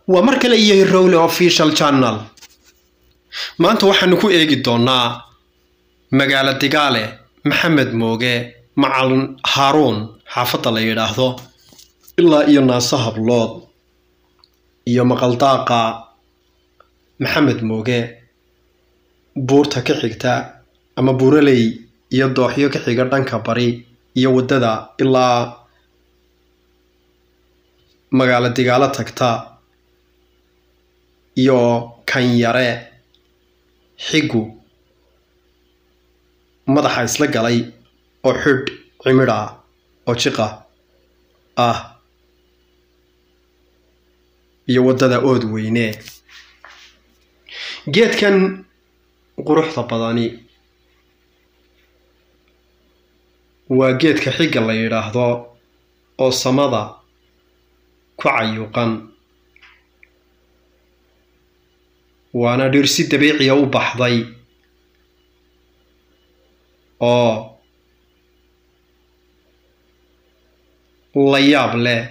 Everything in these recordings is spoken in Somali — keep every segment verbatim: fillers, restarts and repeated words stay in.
ومركل إيه الرول official channel ما أنت وحنا كو إيجي دونا مقالة دقالة محمد موجة مع هارون حافظ الله يراهضه إلا إينا صاحب لود إيا مقالطاقة محمد موجة بورتا كحيقتا أما بورالي إيا دوحيو كحيقا دانكا باري إيا ودادا إلا مقالة دقالة تكتا إيا كان يرى حيقو madaxa isla galay oo xid cimira oo jiqa ah iyo wadada ood weyne geedkan quruxda badani waa geedka xiga la yiraahdo oo samada ku cayuqan waana dhirsi dabiici u baxday oo la yaab leh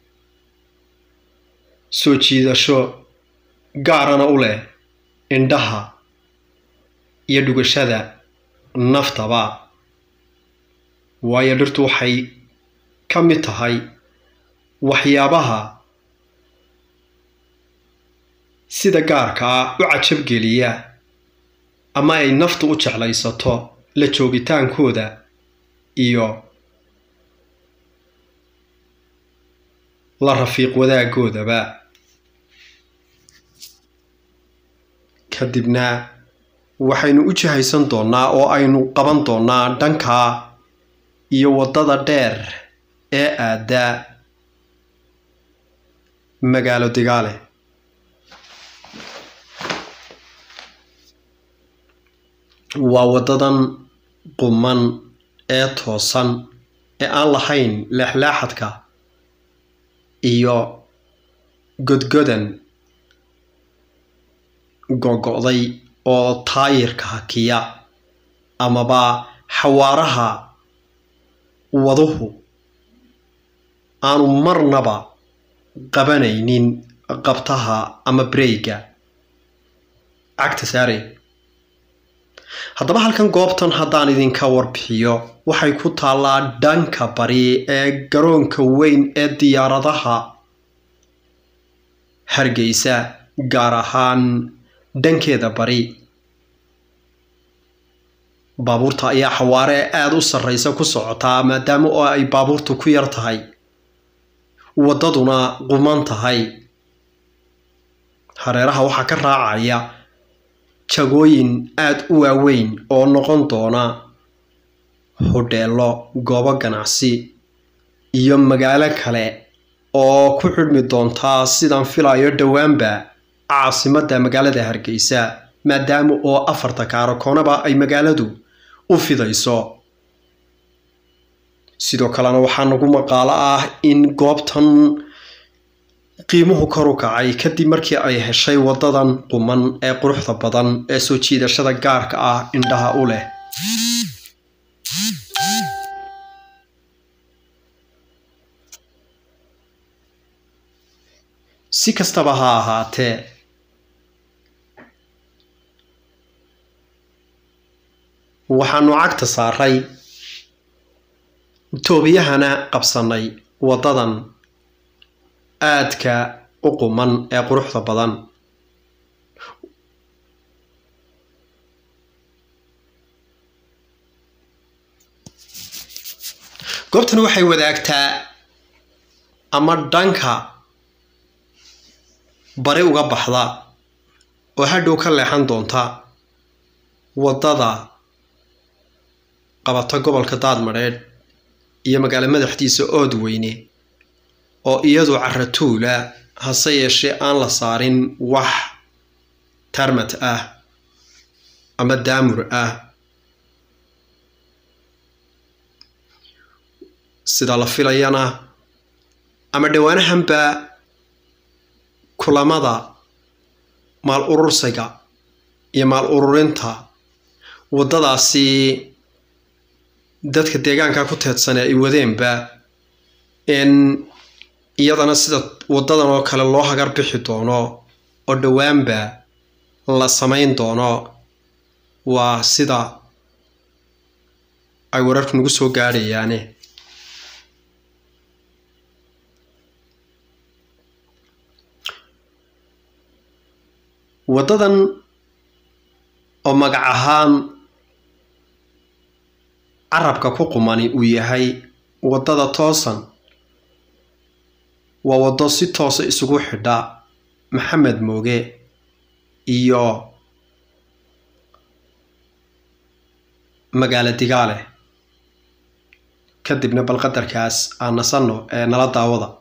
soo jiidasho gaarana u leh indhaha iyo dhugashada naftaba waayo dhirtu waxay ka mid tahay waxyaabaha sida gaarka ah u cajab geliya ama ay naftu u jeclaysato la joogitaankooda iyo la rafiiq wadaagoodaba kadibna waxaynu u jihaysan doonaa oo aynu qaban doonaa dhanka iyo wadada dheer ee aada magaalo Digaale waa wadadan quman ee toosan ee aan lahayn leexleexadka iyo godgodan gogoday oo taayirka hakiya amaba xawaaraha waduhu aanu marnaba qabanaynin qabtaha ama breega cagta saare haddaba halkan goobtan haddaan idinka warbixiyo waxay ku taalaa dhanka bari ee garoonka weyn ee diyaaradaha Hargeysa gaar ahaan dhankeeda bari baabuurta ayaa xawaare aad u sarreysa ku socota maadaama oo ay baabuurtu ku yar tahay wadaduna quman tahay hareeraha waxa ka raacaya jagooyin aad u waaweyn oo noqon doona hoteelo goobo ganacsi iyo magaalo kale oo ku xidhmi doonta sidaan filayo dhawaanba caasimadda magaalada Hargeysa maadaama oo afarta kaarakoonaba ay magaaladu u fidayso sidoo kalena waxaa nagu maqaalo ah in goobtan qiimuhu kor u kacay kadib markii ay heshay wadadan quman ee quruxda badan ee soo jiidashada gaarka ah indhaha u leh si kastaba ha ahaatee waxaanu cagta saaray toobiyahana qabsanay wadadan aadka u quman ee quruxda badan goobtan waxay wadaagtaa ama dhanka bari uga baxda oo hadhow ka leexan doonta wadada qabata gobolka Daadmareed iyo magaalo madaxdiisa ood weyne oo iyadu caratuula hase yeeshee aan la saarin wax tarmat ah ama daamur ah sida la filayana ama dhawaanahanba kulamada maal urursiga iyo maal ururinta wadadaasi dadka deegaanka ku teedsan ay wadeenba in iyadana sida wadadan oo kale loo hagar bixi doono oo dhawaanba la samayn doono waa sida ay wararku nagu soo gaarayaan wadadan oo magac ahaan carabka ku qumani uu yahay wadada toosan waa wado si toos ah isugu xidha Maxamed Mooge iyo magaala Digaale kadibna bal qadarkaas aan nasano ee nala daawada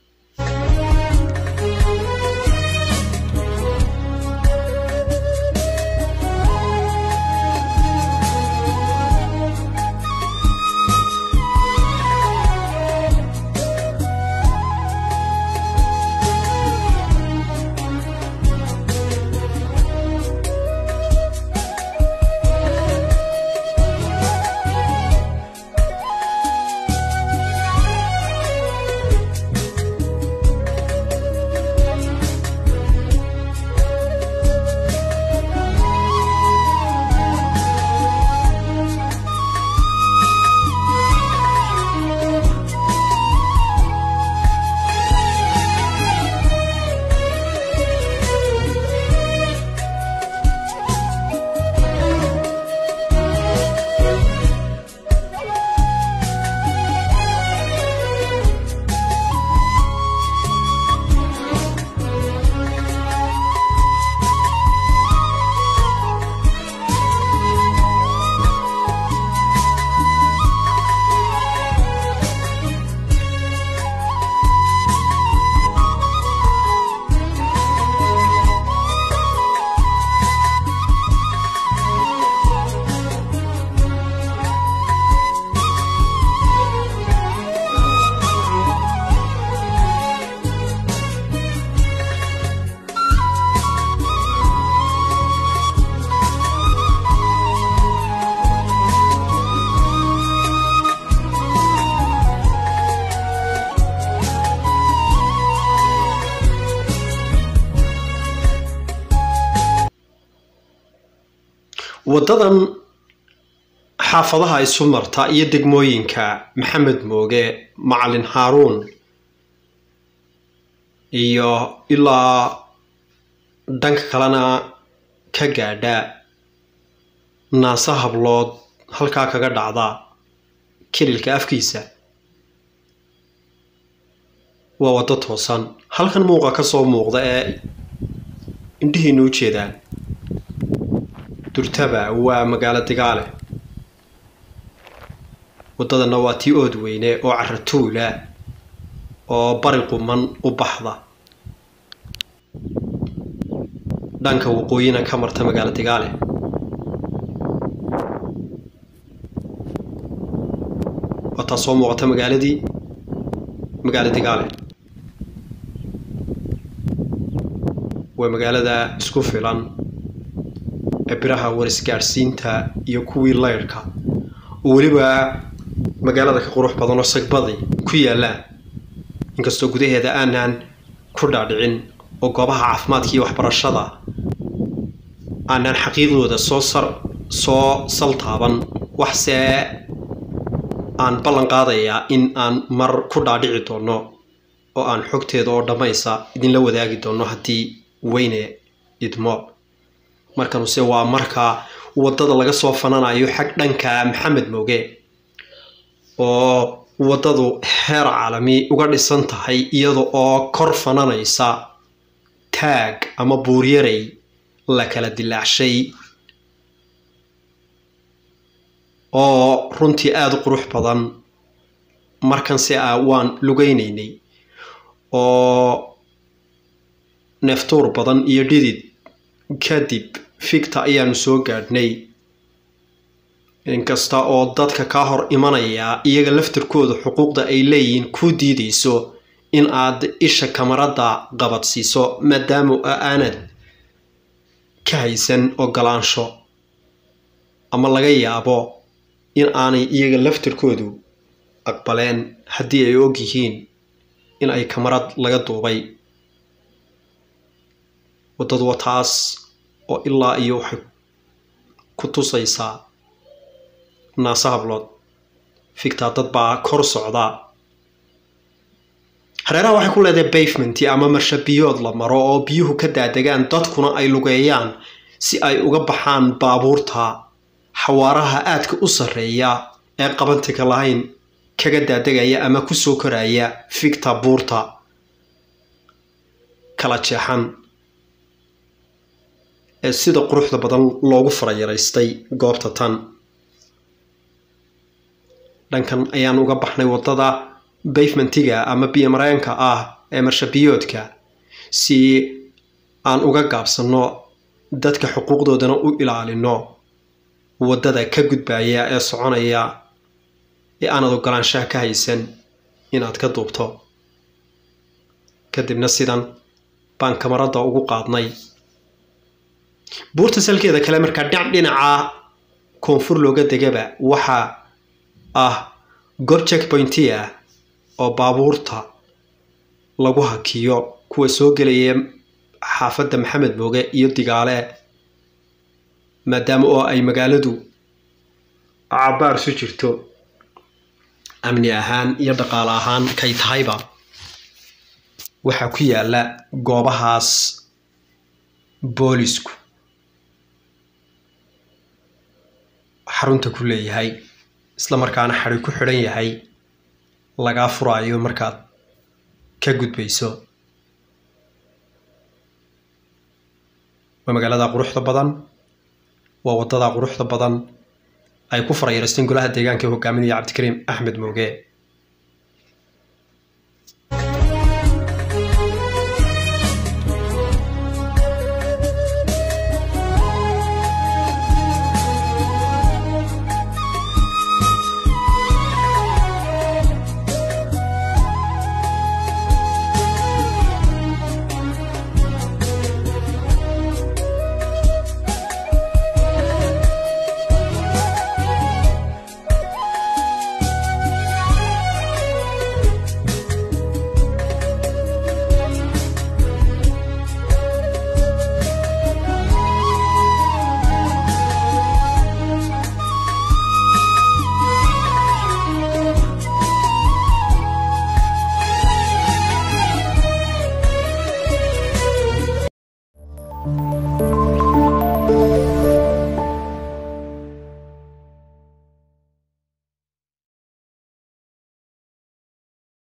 wadadan xaafadaha isu marta iyo degmooyinka Maxamed Mooge Macalin Haaruun iyo ilaa dhanka kalena ka gaadha naasa hablood halka kaga dhacda kililka afkiisa waa wado toosan halkan muuqa ka soo muuqda ee indhihiina u jeedaan durtaba waa magaala Digaale wadadana waa tii ood weyne oo caratuula oo bari quman u baxda dhanka waqooyina ka marta magaala Digaale wata soo muuqata magaaladii magaala Digaale waa magaalada isku filan biraha warisgaarsiinta iyo kuwii leerka oo waliba magaalada ka qurux badan oo sagbadi ku yaala inkastoo gudaheeda aanan ku dhaadhicin oo goobaha caafimaadka iyo waxbarashada aanan xaqiiqdooda soo sar soo saltaaban waxse aan ballan qaadayaa in aan mar ku dhaadhici doono oo aan xogteeda oo dhamaysa idin la wadaagi doono hadii weyne idmo markan se waa marka wadada laga soo fananayo xaq dhanka Maxamed Mooge oo wadadu heer caalami uga dhisan tahay iyadoo oo kor fananaysa taag ama buuryaray la kala dilaacshay oo runtii aad u qurux badan markan se waan lugaynaynay oo naftoor badan iyo dhidid kadib fikta ayaanu soo gaadhnay inkasta oo dadka ka hor imanaya iyaga laftirkooda xuquuqda ay leeyihiin ku diidayso in aad isha kamarada qabadsiiso maadaama aanad ka haysan ogolaansho ama laga yaabo in aanay iyaga laftirkoodu aqbaleen haddii ay og yihiin in ay kamarad laga duubay wadadu waa taas oo ilaa iyo waxay ku tusaysaa naasa hablood fiktaa dad baa kor socda hareeraha waxay ku leedahay pavement ama marsha biyood la maro oo biyuhu ka daadegaan dadkuna ay lugeeyaan si ay uga baxaan baabuurta xawaaraha aadka u sareeya ee qabantiga lahayn kaga daadegaya ama ku soo koraya fikta buurta kala jeexan ee sida quruxda badan loogu farayareystay goobta tan dhankan ayaan uga baxnay wadada pavementiga ama biyo mareenka ah ee marsha biyoodka si aan uga gaabsano dadka xuquuqdoodana u ilaalino wadada ka gudbaya ee soconaya ee aanad ogolaanshaha ka haysan inaad ka duubto kadibna sidan baan kamarada ugu qaadnay buurta salkeeda kale markaa dhinac dhinaca koonfur looga degaba waxa ah goob checkpointia oo baabuurta lagu hakiyo kuwa soo gelaya xaafadda Maxamed Mooge iyo Digaale maadaama oo ay magaaladu cabaar soo jirto amni ahaan iyo dhaqaale ahaan kay tahayba waxa ku yaala goobahaas boolisku xarunta ku leeyahay isla markaana xari ku xiran yahay laga furaayo markaad ka gudbayso waa magaalada quruxda badan waa wadada quruxda badan ay ku farayareysteen golaha deegaanka hogaaminaya Cabdikariim Axmed Mooge